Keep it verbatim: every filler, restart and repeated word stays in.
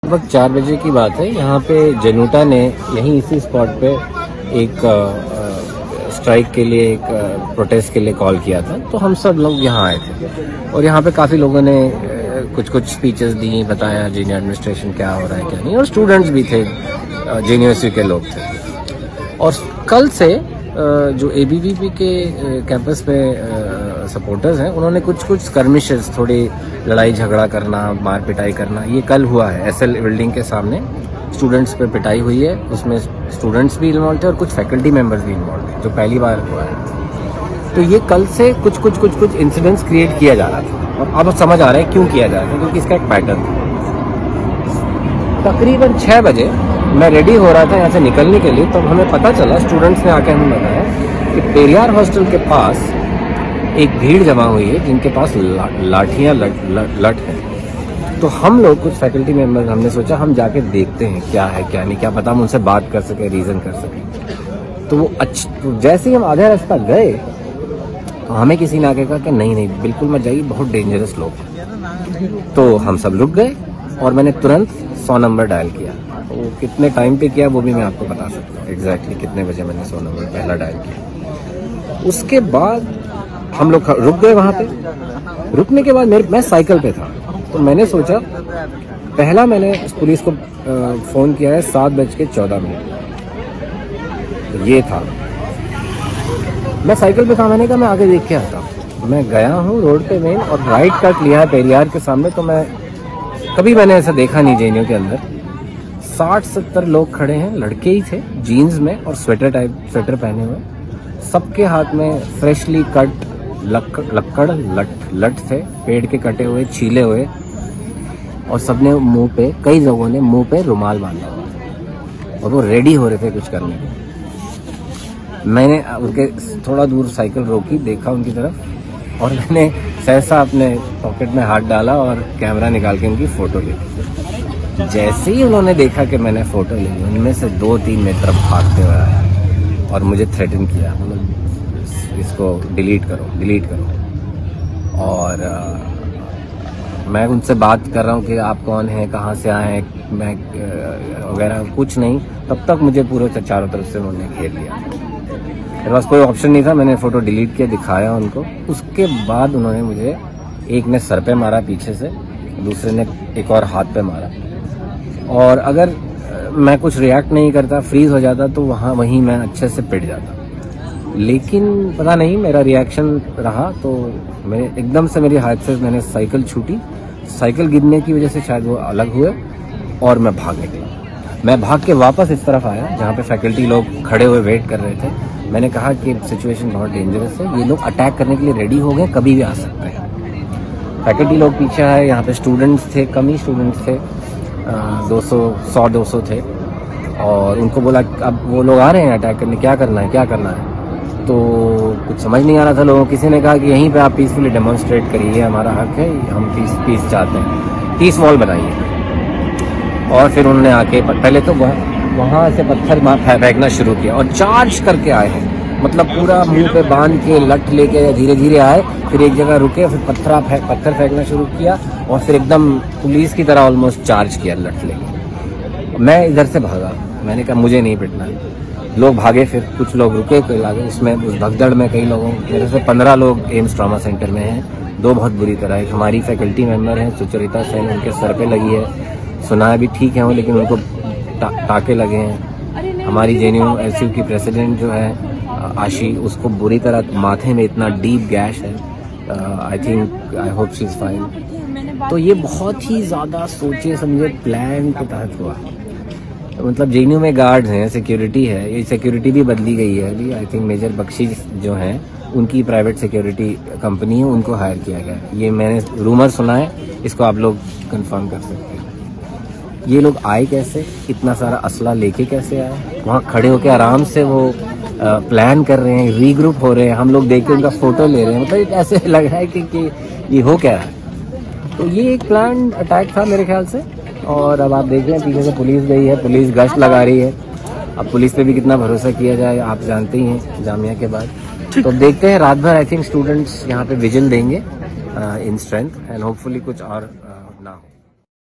लगभग चार बजे की बात है। यहाँ पे जेनूटा ने यहीं इसी स्पॉट पे एक स्ट्राइक के लिए, एक प्रोटेस्ट के लिए कॉल किया था। तो हम सब लोग यहाँ आए थे और यहाँ पे काफ़ी लोगों ने कुछ कुछ स्पीचेस दी, बताया जेएनयू एडमिनिस्ट्रेशन क्या हो रहा है क्या नहीं, और स्टूडेंट्स भी थे, जेएनयू के लोग थे। और कल से जो एबीवीपी के कैंपस पे सपोर्टर्स हैं, उन्होंने कुछ कुछ स्कर्मिशेस, थोड़ी लड़ाई झगड़ा करना, मार पिटाई करना, ये कल हुआ है। एसएल बिल्डिंग के सामने स्टूडेंट्स पे पिटाई हुई है, उसमें स्टूडेंट्स भी इन्वॉल्व थे और कुछ फैकल्टी मेंबर्स भी इन्वॉल्व थे, जो पहली बार हुआ है। तो ये कल से कुछ कुछ कुछ कुछ इंसिडेंट्स क्रिएट किया जा रहा था और अब समझ आ रहा है क्यों किया जा रहा था, क्योंकि इसका एक पैटर्न था। तकरीबन छः बजे मैं रेडी हो रहा था यहाँ से निकलने के लिए, तब तो हमें पता चला, स्टूडेंट्स ने आके हमें बताया कि पेरियार हॉस्टल के पास एक भीड़ जमा हुई है जिनके पास ला, लाठियाँ लट लट, लट हैं। तो हम लोग कुछ फैकल्टी मेंबर्स, हमने सोचा हम जाके देखते हैं क्या है क्या नहीं, क्या पता हम उनसे बात कर सके, रीज़न कर सके। तो वो अच्छा, तो जैसे ही हम आधा रास्ता गए तो हमें किसी ने आके कहा कि नहीं नहीं बिल्कुल मत जाइए, बहुत डेंजरस लोग। तो हम सब रुक गए और मैंने तुरंत सौ नंबर डायल किया। वो कितने टाइम पे किया वो भी मैं आपको बता सकता हूँ, एग्जैक्टली कितने बजे मैंने सौ नंबर पहला डायल किया। उसके बाद हम लोग रुक गए वहाँ पे। रुकने के बाद मेरे मैं साइकिल पे था, तो मैंने सोचा, पहला मैंने पुलिस को फ़ोन किया है सात बज के चौदह मिनट, तो ये था। मैं साइकिल पे था, मैंने कहा मैं आगे देख के आता हूँ। मैं गया हूँ रोड पे मेन और राइट कट लिया है पेरियार के सामने। तो मैं कभी मैंने ऐसा देखा नहीं जेएनयू के अंदर। साठ सत्तर लोग खड़े हैं, लड़के ही थे, जीन्स में और स्वेटर टाइप स्वेटर पहने हुए। सबके हाथ में फ्रेशली कट लक, लक्कड़ लट लट थे, पेड़ के कटे हुए, छीले हुए, और सबने मुंह पे, कई लोगों ने मुंह पे रुमाल बांधा हुआ और वो रेडी हो रहे थे कुछ करने को। मैंने उनके थोड़ा दूर साइकिल रोकी, देखा उनकी तरफ और मैंने सहसा अपने पॉकेट में हाथ डाला और कैमरा निकाल के उनकी फ़ोटो ली। जैसे ही उन्होंने देखा कि मैंने फ़ोटो ली, उनमें से दो तीन मेरी तरफ भागते हुए आए और मुझे थ्रेटन किया, मतलब इसको डिलीट करो डिलीट करो। और आ, मैं उनसे बात कर रहा हूँ कि आप कौन हैं, कहाँ से आए हैं, मैं वगैरह कुछ नहीं। तब तक मुझे पूरे चारों तरफ से उन्होंने घेर लिया। मेरे पास कोई ऑप्शन नहीं था, मैंने फ़ोटो डिलीट किया, दिखाया उनको। उसके बाद उन्होंने मुझे, एक ने सर पे मारा पीछे से, दूसरे ने एक और हाथ पे मारा। और अगर मैं कुछ रिएक्ट नहीं करता, फ्रीज हो जाता, तो वहाँ वहीं मैं अच्छे से पिट जाता। लेकिन पता नहीं मेरा रिएक्शन रहा, तो मेरे एकदम से मेरी हाथ से मैंने साइकिल छूटी। साइकिल गिरने की वजह से शायद वो अलग हुए और मैं भाग निकला। मैं भाग के वापस इस तरफ आया जहाँ पे फैकल्टी लोग खड़े हुए वेट कर रहे थे। मैंने कहा कि सिचुएशन बहुत डेंजरस है, ये लोग अटैक करने के लिए रेडी हो गए, कभी भी आ सकते हैं। फैकल्टी लोग पीछे आए, यहाँ पे स्टूडेंट्स थे, कम ही स्टूडेंट्स थे, दो सौ सौ दो सौ थे। और उनको बोला अब वो लोग आ रहे हैं अटैक करने, क्या करना है क्या करना है। तो कुछ समझ नहीं आ रहा था लोगों को। किसी ने कहा कि यहीं पे आप पीसफुली डेमोन्स्ट्रेट करिए, हमारा हक है, हम पीस पीस चाहते हैं, पीस वॉल बनाइए। और फिर उन्होंने आके पहले तो वहाँ से पत्थर फेंकना शुरू किया और चार्ज करके आए हैं, मतलब पूरा मुंह पे बांध के लट लेके धीरे धीरे आए। फिर एक जगह रुके, फिर पत्थर फेंक पत्थर फेंकना शुरू किया और फिर एकदम पुलिस की तरह ऑलमोस्ट चार्ज किया लट लेके। मैं इधर से भागा, मैंने कहा मुझे नहीं पिटना है। लोग भागे, फिर कुछ लोग रुके, कोई लागे। उसमें उस भगदड़ में कई लोगों, मेरे से पंद्रह लोग एम्स ट्रॉमा सेंटर में हैं, दो बहुत बुरी तरह। एक हमारी फैकल्टी मेंबर हैं सुचरिता सेन, उनके सर पे लगी है, सुना है भी ठीक है वो, लेकिन उनको टा, टाके लगे हैं। हमारी जेएनयू एसयू की प्रेसिडेंट जो है आशी, उसको बुरी तरह माथे में इतना डीप गैश है। I think I hope she is fine. तो ये बहुत ही ज़्यादा सोचे समझे प्लान के तहत हुआ। मतलब जेएनयू में गार्ड्स हैं, सिक्योरिटी है, ये सिक्योरिटी भी बदली गई है अभी। आई थिंक मेजर बख्शी जो हैं, उनकी प्राइवेट सिक्योरिटी कंपनी है, उनको हायर किया गया। ये मैंने रूमर सुना है, इसको आप लोग कंफर्म कर सकते हैं। ये लोग आए कैसे, इतना सारा असला लेके कैसे आए, वहाँ खड़े होकर आराम से वो आ, प्लान कर रहे हैं, रीग्रुप हो रहे हैं, हम लोग देख के उनका फोटो ले रहे हैं। मतलब ऐसे लग रहा है कि, कि ये हो क्या रहा है। तो ये एक प्लान अटैक था मेरे ख्याल से। और अब आप देख रहे हैं पीछे से पुलिस गई है, पुलिस गश्त लगा रही है। अब पुलिस पे भी कितना भरोसा किया जाए, आप जानते ही हैं जामिया के बाद। तो देखते हैं रात भर आई थिंक स्टूडेंट्स यहाँ पे विजिल देंगे इन स्ट्रेंथ एंड होपफुली कुछ और